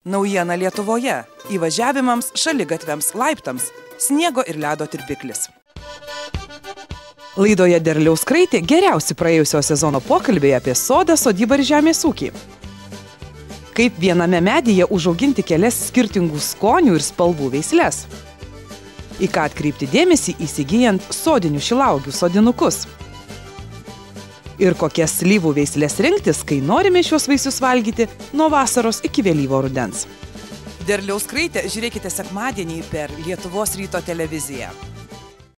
Naujiena Lietuvoje. Įvažiavimams, šaligatviams, laiptams. Sniego ir ledo tirpiklis. Laidoje Derliaus kraitė geriausi praėjusio sezono pokalbiai apie sodą, sodybą ir žemės ūkį. Kaip viename medyje užauginti kelias skirtingų skonių ir spalvų veisles. Į ką atkreipti dėmesį įsigijant sodinių šilauogių sodinukus. Ir kokias slyvų veislės rinktis, kai norime šios vaisius valgyti nuo vasaros iki vėlyvo rudens. Derliaus kraitę žiūrėkite sekmadienį per Lietuvos ryto televiziją.